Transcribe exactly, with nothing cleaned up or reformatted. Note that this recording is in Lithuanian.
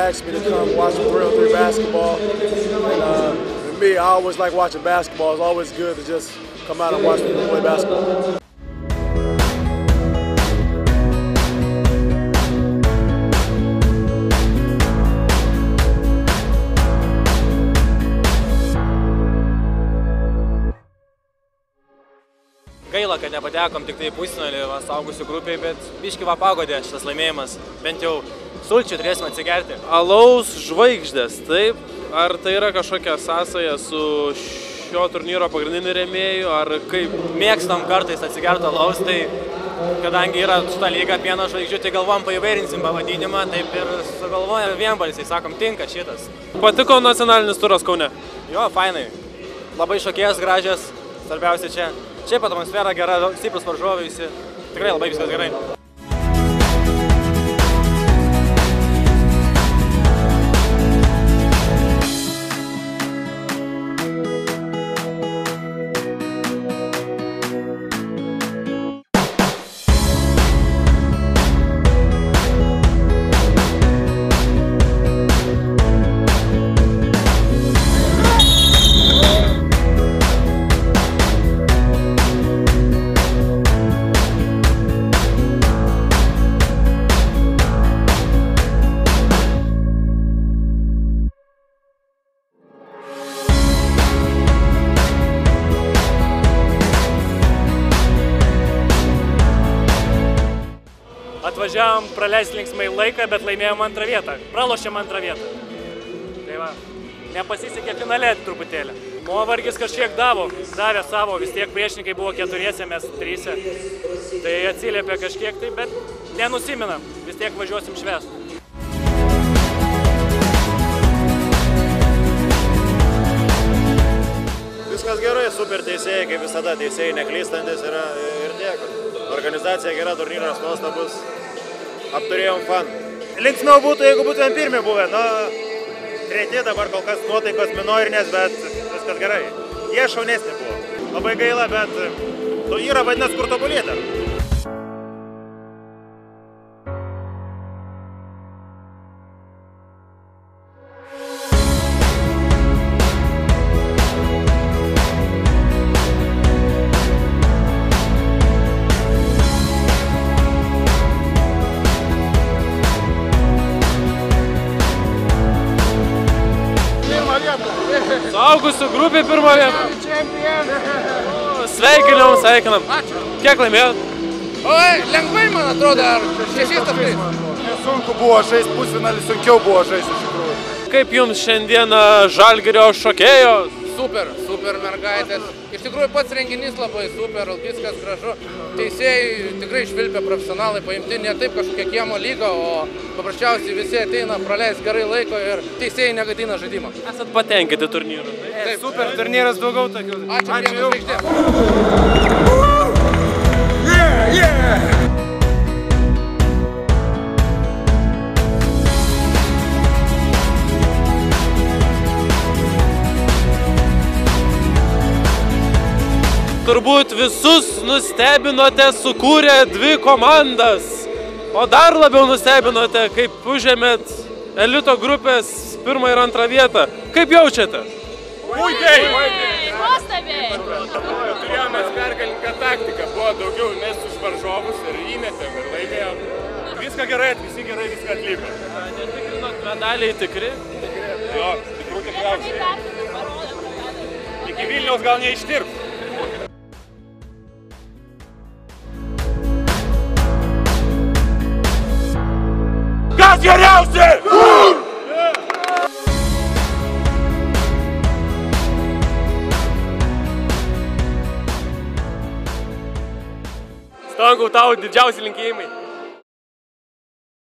asked me to come watch three on three basketball. And uh, for me, I always like watching basketball. It's always good to just come out and watch people play basketball. Gaila, kad nepatekom tik tai pusfinalį suaugusių grupiai, bet biškį va pagodė šitas laimėjimas. Bent jau sulčių turėsime atsigerti. Alaus žvaigždės, taip? Ar tai yra kažkokia sąsaja su šio turnyro pagrindiniu rėmėju, ar kaip? Mėgstam kartais atsigerti alaus, tai kadangi yra šita lyga pieno žvaigždžių, tai galvom paįvairinsim pavadinimą, taip ir sugalvojame vienbalsiai, sakom, tinka šitas. Patiko nacionalinis turas Kaune? Jo, fainai. Labai šokėjas gražias, svarbiausia čia. Šiaip atmosfera gera, stiprus varžovai visi. Tikrai labai viskas gerai. Atvažiavom praleisti linksmai laiką, bet laimėjom antrą vietą. Pralošėm antrą vietą. Tai va, nepasisekė finale truputėlį. Nuovargis kažkiek davo, davė savo, vis tiek priešininkai buvo keturiese, mes tryse. Tai atsiliepė kažkiek tai, bet nenusiminam, vis tiek važiuosim švęst. Viskas gerai, super teisėjai, kaip visada, teisėjai neklystantis yra ir tiek. Organizacija gera, turnyras nuostabus, apturėjom fan. Linksmiau būtų, jeigu būtumėm pirmi buvę, nu, treti dabar kol kas nuotaikos minorinės, bet viskas gerai. Jie šaunesni buvo. Labai gaila, bet tu yra vadinasi kur tobulėti. Suaugusių grupė pirmą vietą. Sveikinam, sveikinam. Kiek laimėjot? Oi, lengvai, man atrodo, ar šešiais taškais. Sunku buvo žaisti pusfinalį, sunkiau buvo žaisti iš tikrųjų. Kaip jums šiandieną Žalgirio šokėjos? Super, super mergaitės. Iš tikrųjų pats renginys labai super, viskas gražu. Teisėjai tikrai švilpia profesionalai, paimti ne taip kažkokia kiemo lyga, o paprasčiausiai visi ateina, praleis gerai laiko ir teisėjai negadina žaidimą. Esat patenkinti turnyru? Taip, super, turnyras daugiau tokių. Ačiū, Ačiū žvaigždė. Yeah, yeah! Turbūt visus nustebinote sukūrę dvi komandas, o dar labiau nustebinote, kaip užėmėt elito grupės pirmą ir antrą vietą. Kaip jaučiate? Puikiai! Nuostabiai! Turėjome pergalinką taktiką, buvo daugiau mes už varžovus ir įmetėm ir laimėjom. Viską gerai, visi gerai viską atliko. Netikrinot medaliai tikri? Jo, tikrų tikriausiai. Iki Vilniaus gal neištirps. Kas geriausi? Stangau, tau didžiausi linkėjimai.